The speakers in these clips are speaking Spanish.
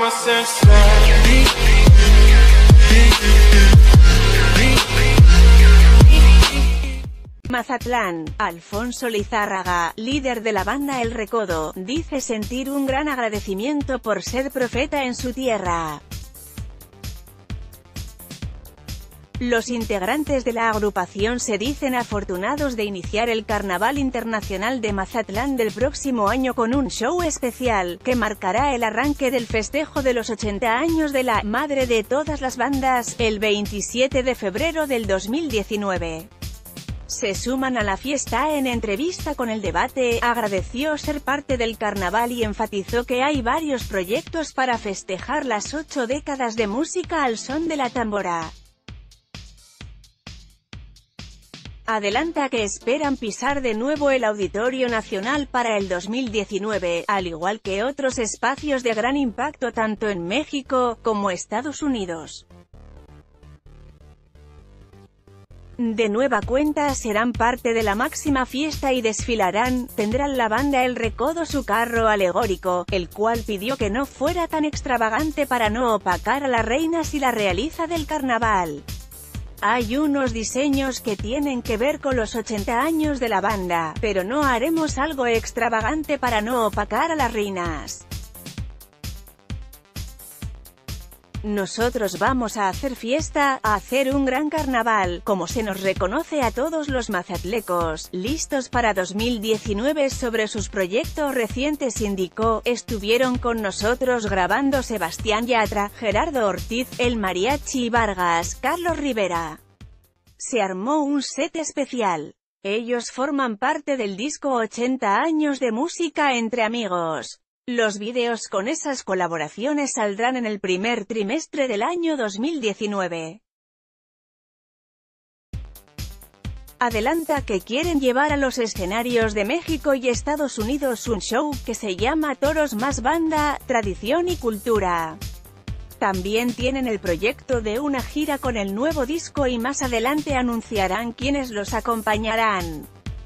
Mazatlán. Alfonso Lizárraga, líder de la banda El Recodo, dice sentir un gran agradecimiento por ser profeta en su tierra. Los integrantes de la agrupación se dicen afortunados de iniciar el Carnaval Internacional de Mazatlán del próximo año con un show especial, que marcará el arranque del festejo de los 80 años de la «madre de todas las bandas», el 27 de febrero del 2019. Se suman a la fiesta. En entrevista con El Debate, agradeció ser parte del carnaval y enfatizó que hay varios proyectos para festejar las 8 décadas de música al son de la tambora. Adelanta que esperan pisar de nuevo el Auditorio Nacional para el 2019, al igual que otros espacios de gran impacto tanto en México como Estados Unidos. De nueva cuenta serán parte de la máxima fiesta y desfilarán. Tendrán la banda El Recodo su carro alegórico, el cual pidió que no fuera tan extravagante para no opacar a la reina si la realiza del carnaval. Hay unos diseños que tienen que ver con los 80 años de la banda, pero no haremos algo extravagante para no opacar a las reinas. Nosotros vamos a hacer fiesta, a hacer un gran carnaval, como se nos reconoce a todos los mazatlecos, listos para 2019. Sobre sus proyectos recientes indicó: estuvieron con nosotros grabando Sebastián Yatra, Gerardo Ortiz, El Mariachi Vargas, Carlos Rivera. Se armó un set especial. Ellos forman parte del disco 80 años de música entre amigos. Los vídeos con esas colaboraciones saldrán en el primer trimestre del año 2019. Adelanta que quieren llevar a los escenarios de México y Estados Unidos un show que se llama Toros más Banda, Tradición y Cultura. También tienen el proyecto de una gira con el nuevo disco y más adelante anunciarán quiénes los acompañarán.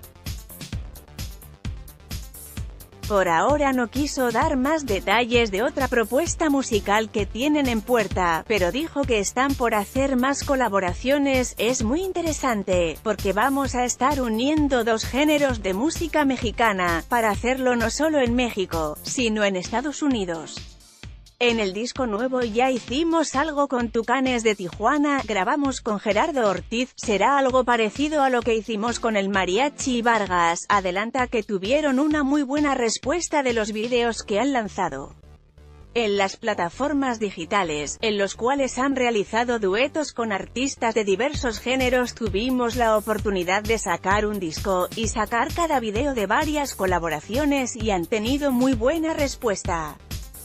Por ahora no quiso dar más detalles de otra propuesta musical que tienen en puerta, pero dijo que están por hacer más colaboraciones. Es muy interesante, porque vamos a estar uniendo dos géneros de música mexicana, para hacerlo no solo en México, sino en Estados Unidos. En el disco nuevo ya hicimos algo con Tucanes de Tijuana, grabamos con Gerardo Ortiz, será algo parecido a lo que hicimos con El Mariachi Vargas. Adelanta que tuvieron una muy buena respuesta de los vídeos que han lanzado en las plataformas digitales, en los cuales han realizado duetos con artistas de diversos géneros. Tuvimos la oportunidad de sacar un disco, y sacar cada video de varias colaboraciones y han tenido muy buena respuesta.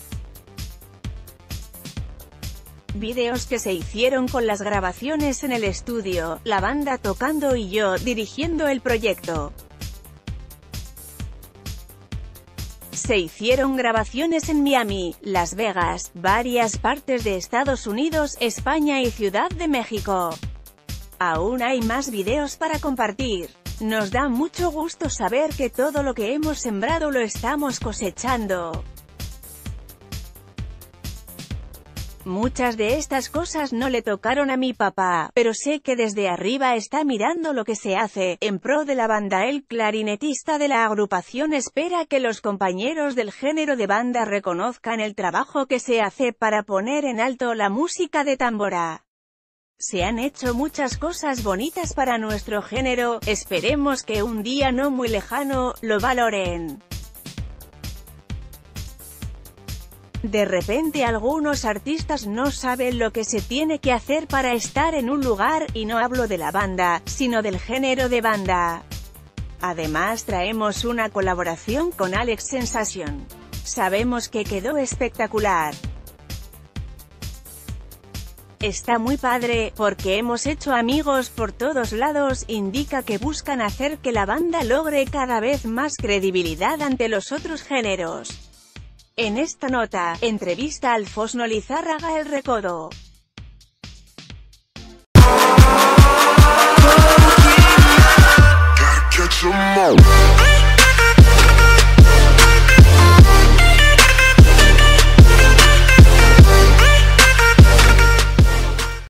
Vídeos que se hicieron con las grabaciones en el estudio, la banda tocando y yo dirigiendo el proyecto. Se hicieron grabaciones en Miami, Las Vegas, varias partes de Estados Unidos, España y Ciudad de México. Aún hay más vídeos para compartir. Nos da mucho gusto saber que todo lo que hemos sembrado lo estamos cosechando. Muchas de estas cosas no le tocaron a mi papá, pero sé que desde arriba está mirando lo que se hace, en pro de la banda. El clarinetista de la agrupación espera que los compañeros del género de banda reconozcan el trabajo que se hace para poner en alto la música de tambora. Se han hecho muchas cosas bonitas para nuestro género, esperemos que un día no muy lejano, lo valoren. De repente algunos artistas no saben lo que se tiene que hacer para estar en un lugar, y no hablo de la banda, sino del género de banda. Además traemos una colaboración con Alex Sensation. Sabemos que quedó espectacular. Está muy padre, porque hemos hecho amigos por todos lados. Indica que buscan hacer que la banda logre cada vez más credibilidad ante los otros géneros. En esta nota, entrevista a Alfonso Lizárraga El Recodo.